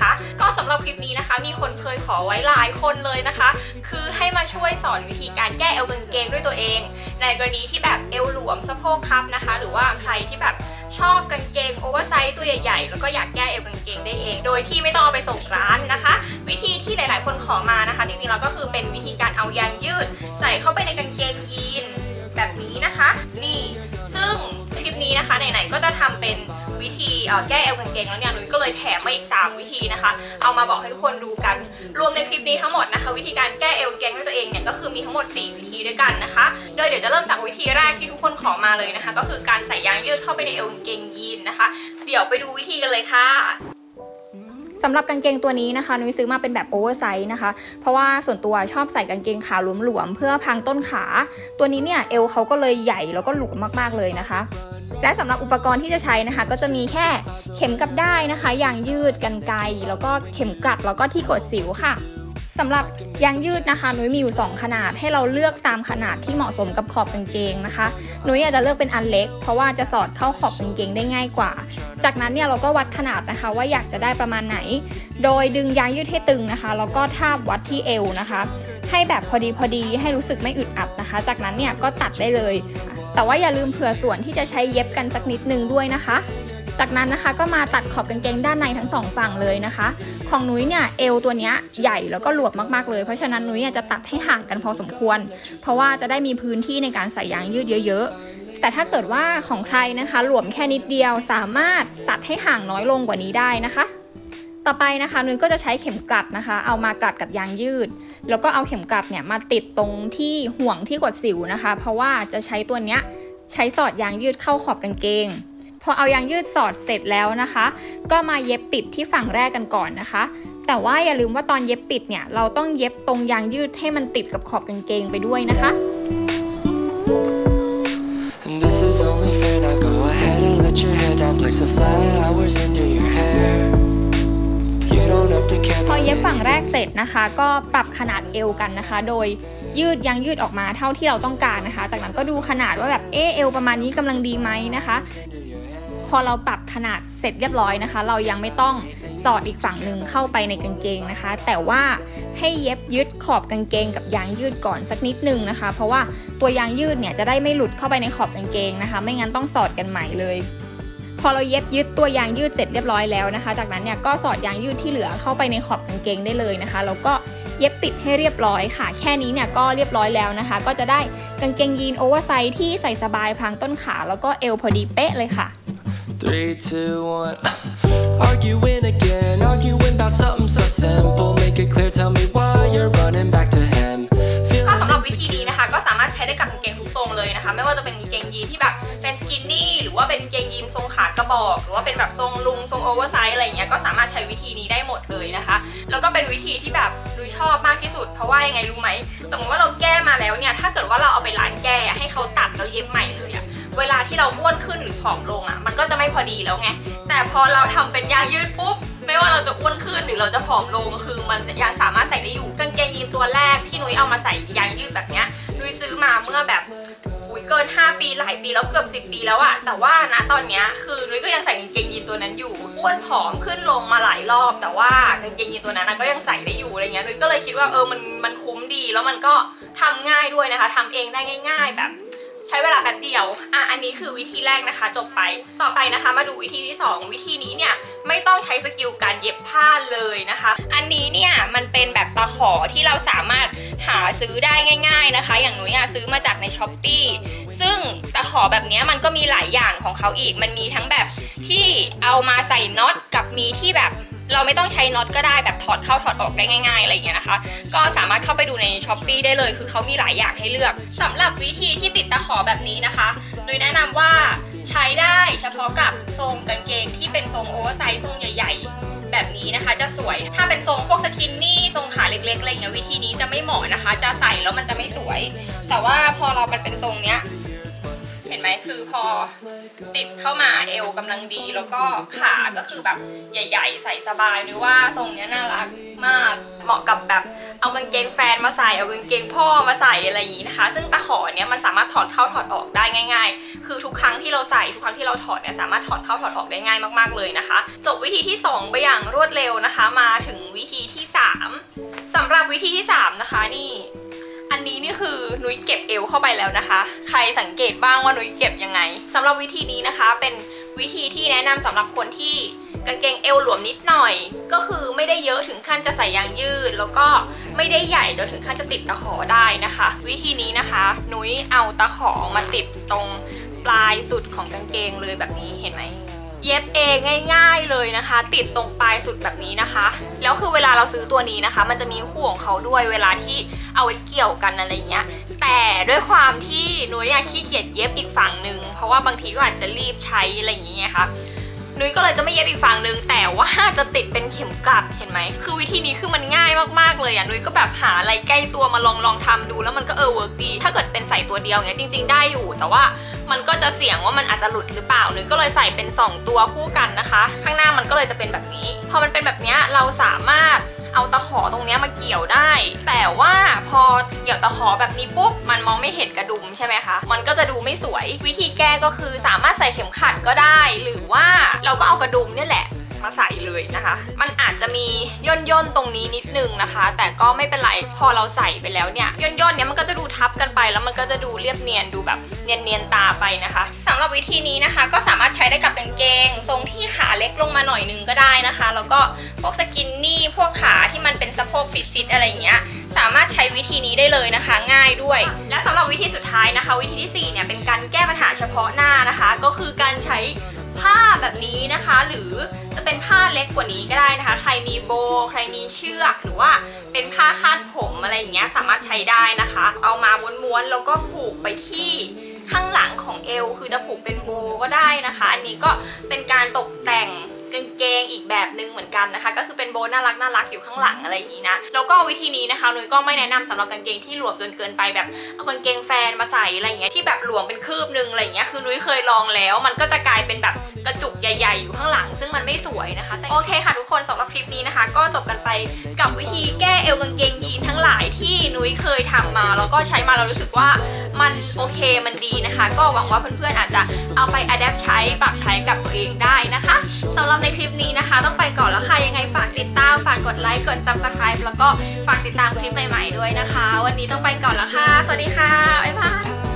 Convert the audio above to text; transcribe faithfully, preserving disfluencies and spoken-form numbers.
นะคะก็สำหรับคลิปนี้นะคะมีคนเคยขอไว้หลายคนเลยนะคะคือให้มาช่วยสอนวิธีการแก้เอวกางเกงด้วยตัวเองในกรณีที่แบบเอวหลวมสะโพกคับนะคะหรือว่าใครที่แบบชอบกางเกงโอเวอร์ไซส์ตัวใหญ่ๆแล้วก็อยากแก้เอวกางเกงได้เองโดยที่ไม่ต้องเอาไปส่งร้านนะคะวิธีที่หลายๆคนขอมานะคะจริงๆแล้วก็คือเป็นวิธีการเอายางยืดใส่เข้าไปในกางเกงยีนแบบนี้นะคะนี่ซึ่งคลิปนี้นะคะไหนๆก็จะทำเป็นวิธีแก้เอวกางเกงแล้วเนี่ยนุ้ยก็เลยแถมมาอีกสามวิธีนะคะเอามาบอกให้ทุกคนดูกันรวมในคลิปนี้ทั้งหมดนะคะวิธีการแก้เอวกางเกงด้วยตัวเองเนี่ยก็คือมีทั้งหมดสี่วิธีด้วยกันนะคะโดยเดี๋ยวจะเริ่มจากวิธีแรกที่ทุกคนขอมาเลยนะคะก็คือการใส่ยางยืดเข้าไปในเอวกางเกงยีนนะคะเดี๋ยวไปดูวิธีกันเลยค่ะสำหรับกางเกงตัวนี้นะคะนุ้ยซื้อมาเป็นแบบโอเวอร์ไซส์นะคะเพราะว่าส่วนตัวชอบใส่กางเกงขาหลวมๆเพื่อพรางต้นขาตัวนี้เนี่ยเอวเขาก็เลยใหญ่แล้วก็หลวมมากๆเลยนะคะและสำหรับอุปกรณ์ที่จะใช้นะคะก็จะมีแค่เข็มกับด้ายนะคะยางยืดกรรไกรแล้วก็เข็มกลัดแล้วก็ที่กดสิวค่ะสำหรับยางยืดนะคะนุ้ยมีอยู่สองขนาดให้เราเลือกตามขนาดที่เหมาะสมกับขอบกางเกงนะคะนุ้ยอาจจะเลือกเป็นอันเล็กเพราะว่าจะสอดเข้าขอบกางเกงได้ง่ายกว่าจากนั้นเนี่ยเราก็วัดขนาดนะคะว่าอยากจะได้ประมาณไหนโดยดึงยางยืดให้ตึงนะคะแล้วก็ทาบวัดที่เอวนะคะให้แบบพอดีพอดีให้รู้สึกไม่อึดอัดนะคะจากนั้นเนี่ยก็ตัดได้เลยแต่ว่าอย่าลืมเผื่อส่วนที่จะใช้เย็บกันสักนิดนึงด้วยนะคะจากนั้นนะคะก็มาตัดขอบกางเกงด้านในทั้งสองฝั่งเลยนะคะของนุ้ยเนี่ยเอวตัวเนี้ยใหญ่แล้วก็หลวมมากๆเลยเพราะฉะนั้นนุ้ยจะตัดให้ห่างกันพอสมควรเพราะว่าจะได้มีพื้นที่ในการใส่ยางยืดเยอะๆแต่ถ้าเกิดว่าของใครนะคะหลวมแค่นิดเดียวสามารถตัดให้ห่างน้อยลงกว่านี้ได้นะคะต่อไปนะคะนุ้ยก็จะใช้เข็มกลัดนะคะเอามากลัดกับยางยืดแล้วก็เอาเข็มกลัดเนี่ยมาติดตรงที่ห่วงที่กดสิวนะคะเพราะว่าจะใช้ตัวเนี้ยใช้สอดยางยืดเข้าขอบกางเกงพอเอายางยืดสอดเสร็จแล้วนะคะก็มาเย็บปิดที่ฝั่งแรกกันก่อนนะคะแต่ว่าอย่าลืมว่าตอนเย็บปิดเนี่ยเราต้องเย็บตรงยางยืดให้มันติดกับขอบกางเกงไปด้วยนะคะพอเย็บฝั่งแรกเสร็จนะคะก็ปรับขนาดเอวกันนะคะโดยยืดยางยืดออกมาเท่าที่เราต้องการนะคะจากนั้นก็ดูขนาดว่าแบบเออเอวประมาณนี้กำลังดีไหมนะคะพอเราปรับขนาดเสร็จเรียบร้อยนะคะเรายังไม่ต้องสอดอีกฝั่งหนึ่งเข้าไปในกางเกงนะคะแต่ว่าให้เย็บยึดขอบกางเกงกับยางยืดก่อนสักนิดนึงนะคะเพราะว่าตัวยางยืดเนี่ยจะได้ไม่หลุดเข้าไปในขอบกางเกงนะคะไม่งั้นต้องสอดกันใหม่เลยพอเราเย็บยึดตัวยางยืดเสร็จเรียบร้อยแล้วนะคะจากนั้นเนี่ยก็สอดยางยืดที่เหลือเข้าไปในขอบกางเกงได้เลยนะคะแล้วก็เย็บปิดให้เรียบร้อยค่ะแค่นี้เนี่ยก็เรียบร้อยแล้วนะคะก็จะได้กางเกงยีนโอเวอร์ไซส์ที่ใส่สบายพรางต้นขาแล้วก็เอวพอดีเป๊ะเลยค่ะ three, two, one Arguing again, arguing about something so simple Make it clear, tell me why you're running back to him ก็สำหรับวิธีนี้นะคะก็สามารถใช้ได้กับกางเกงทุกทรงเลยนะคะไม่ว่าจะเป็นกางเกงยีนที่แบบเป็นสกินนี่หรือว่าเป็นกางเกงยีนทรงขากระบอกหรือว่าเป็นแบบทรงลุงทรงโอเวอร์ไซส์อะไรอย่างเงี้ยก็สามารถใช้วิธีนี้ได้หมดเลยนะคะแล้วก็เป็นวิธีที่แบบนุ้ยชอบมากที่สุดเพราะว่ายังไงรู้ไหมสมมติว่าเราแก้มาแล้วเนี่ยถ้าเกิดว่าเราเอาไปร้านแก้ให้เขาตัดแล้วเย็บใหม่เลยอะเวลาที่เราอ้วนขึ้นหรือผอมลงอ่ะมันก็จะไม่พอดีแล้วไงแต่พอเราทำเป็นยางยืดปุ๊บไม่ว่าเราจะอ้วนขึ้นหรือเราจะผอมลงคือมันยังสามารถใส่ได้อยู่กางเกงยีนตัวแรกที่นุ้ยเอามาใส่ยางยืดแบบเนี้ยนุ้ยซื้อมาเมื่อแบบอุ้ยเกินห้าปีหลายปีแล้วเกือบสิบปีแล้วอะแต่ว่าณตอนเนี้ยคือนุ้ยก็ยังใส่กางเกงยีนตัวนั้นอยู่อ้วนผอมขึ้นลงมาหลายรอบแต่ว่ากางเกงยีนตัวนั้นก็ยังใส่ได้อยู่อะไรเงี้ยนุ้ยก็เลยคิดว่าเออมันมันคุ้มดีแล้วมันก็ทำง่ายด้วยนะคะทำเองได้ง่ายๆแบบใช้เวลาแป๊บเดียวอ่ะอันนี้คือวิธีแรกนะคะจบไปต่อไปนะคะมาดูวิธีที่สองวิธีนี้เนี่ยไม่ต้องใช้สกิลการเย็บผ้าเลยนะคะอันนี้เนี่ยมันเป็นแบบตะขอที่เราสามารถหาซื้อได้ง่ายๆนะคะอย่างหนูอยากซื้อมาจากในช้อปปี้ซึ่งตะขอแบบนี้มันก็มีหลายอย่างของเขาอีกมันมีทั้งแบบที่เอามาใส่น็อตกับมีที่แบบเราไม่ต้องใช้น็อตก็ได้แบบถอดเข้าถอดออกได้ง่ายๆอะไรอย่างเงี้ยนะคะก็สามารถเข้าไปดูในช้อปปี้ได้เลยคือเขามีหลายอย่างให้เลือกสำหรับวิธีที่ติดตะขอแบบนี้นะคะโดยแนะนำว่าใช้ได้เฉพาะกับทรงกางเกงที่เป็นทรงโอเวอร์ไซส์ทรงใหญ่ๆแบบนี้นะคะจะสวยถ้าเป็นทรงพวกสกินนี่ทรงขาเล็กๆอะไรเงี้ยวิธีนี้จะไม่เหมาะนะคะจะใส่แล้วมันจะไม่สวยแต่ว่าพอเรามันเป็นทรงเนี้ยเห็นไหมคือพอติดเข้ามาเอวกำลังดีแล้วก็ขาก็คือแบบใหญ่ๆใส่สบายนึกว่าทรงนี้น่ารักมากเหมาะกับแบบเอากางเกงแฟนมาใส่เอากางเกงพ่อมาใส่อะไรอย่างนี้นะคะซึ่งตะขอเนี้ยมันสามารถถอดเข้าถอดออกได้ง่ายๆคือทุกครั้งที่เราใส่ทุกครั้งที่เราถอดเนี่ยสามารถถอดเข้าถอดออกได้ง่ายมากๆเลยนะคะจบวิธีที่สองไปอย่างรวดเร็วนะคะมาถึงวิธีที่สามสำหรับวิธีที่สามนะคะนี่อันนี้นี่คือนุ้ยเก็บเอวเข้าไปแล้วนะคะใครสังเกตบ้างว่านุ้ยเก็บยังไงสำหรับวิธีนี้นะคะเป็นวิธีที่แนะนำสำหรับคนที่กางเกงเอวหลวมนิดหน่อยก็คือไม่ได้เยอะถึงขั้นจะใส่ยางยืดแล้วก็ไม่ได้ใหญ่จนถึงขั้นจะติดตะขอได้นะคะวิธีนี้นะคะนุ้ยเอาตะขอมาติดตรงปลายสุดของกางเกงเลยแบบนี้เห็นไหมเย็บเองง่ายๆเลยนะคะติดตรงปลายสุดแบบนี้นะคะแล้วคือเวลาเราซื้อตัวนี้นะคะมันจะมีคู่ของเขาด้วยเวลาที่เอาไว้เกี่ยวกันอะไรเงี้ยแต่ด้วยความที่นุ้ยขี้เกียจเย็บอีกฝั่งหนึ่งเพราะว่าบางทีก็อาจจะรีบใช้อะไรอย่างเงี้ยค่ะนุ้ยก็เลยจะไม่เย็บอีกฝั่งหนึ่งแต่ว่าจะติดเป็นเข็มกลัดเห็นไหมคือวิธีนี้คือมันง่ายมากๆเลยอ่ะนุ้ยก็แบบหาอะไรใกล้ตัวมาลองลองทำดูแล้วมันก็เออเวิร์กดีถ้าเกิดเป็นใส่ตัวเดียวเงี้ยจริงๆได้อยู่แต่ว่ามันก็จะเสี่ยงว่ามันอาจจะหลุดหรือเปล่านุ้ยก็เลยใส่เป็นสองตัวคู่กันนะคะข้างหน้ามันก็เลยจะเป็นแบบนี้พอมันเป็นแบบนี้เราสามารถเอาตะขอตรงนี้มาเกี่ยวได้แต่ว่าพอเกี่ยวตะขอแบบนี้ปุ๊บมันมองไม่เห็นกระดุมใช่ไหมคะมันก็จะดูไม่สวยวิธีแก้ก็คือสามารถใส่เข็มขัดก็ได้หรือว่าเราก็เอากระดุมนี่แหละมาใส่เลยนะคะมันอาจจะมีย่นย่นตรงนี้นิดนึงนะคะแต่ก็ไม่เป็นไรพอเราใส่ไปแล้วเนี่ยย่นย่นเนี้ยมันก็จะดูทับกันไปแล้วมันก็จะดูเรียบเนียนดูแบบเนียนเนียนตาไปนะคะสำหรับวิธีนี้นะคะก็สามารถใช้ได้กับกางเกงทรงที่ขาเล็กลงมาหน่อยนึงก็ได้นะคะแล้วก็พวกสกินนี่พวกขาที่มันเป็นสะโพกฟิตๆอะไรอย่างเงี้ยสามารถใช้วิธีนี้ได้เลยนะคะง่ายด้วยและสำหรับวิธีสุดท้ายนะคะวิธีที่สี่เนี่ยเป็นการแก้ปัญหาเฉพาะหน้านะคะก็คือการใช้ผ้าแบบนี้นะคะหรือจะเป็นผ้าเล็กกว่านี้ก็ได้นะคะใครมีโบใครมีเชือกหรือว่าเป็นผ้าคาดผมอะไรอย่างเงี้ยสามารถใช้ได้นะคะเอามาม้วนๆแล้วก็ผูกไปที่ข้างหลังของเอวคือจะผูกเป็นโบก็ได้นะคะอันนี้ก็เป็นการตกแต่งกางเกงอีกแบบนึงเหมือนกันนะคะก็คือเป็นโบน่ารักน่ารักอยู่ข้างหลังอะไรอย่างนี้นะแล้วก็วิธีนี้นะคะนุ้ยก็ไม่แนะนำสำหรับกางเกงที่หลวมจนเกินไปแบบเอากางเกงแฟนมาใส่อะไรอย่างเงี้ยที่แบบหลวมเป็นคืบนึงอะไรอย่างเงี้ยคือนุ้ยเคยลองแล้วมันก็จะกลายเป็นแบบกระจุกใหญ่ๆอยู่ข้างหลังซึ่งมันไม่สวยนะคะโอเคค่ะทุกคนสำหรับคลิปนี้นะคะก็จบกันไปกับวิธีแก้เอวกางเกงยีนทั้งหลายที่นุ้ยเคยทำมาแล้วก็ใช้มาแล้วรู้สึกว่ามันโอเคมันดีนะคะก็หวังว่าเพื่อนๆอาจจะเอาไปอัดแอปใช้ปรับใช้กับตัวเองได้นะคะสำหรับในคลิปนี้นะคะต้องไปก่อนแล้วค่ะยังไงฝากติดตามฝากกดไลค์กด ซับสไครบ์ แล้วก็ฝากติดตามคลิปใหม่ๆด้วยนะคะวันนี้ต้องไปก่อนแล้วค่ะสวัสดีค่ะบ๊ายบาย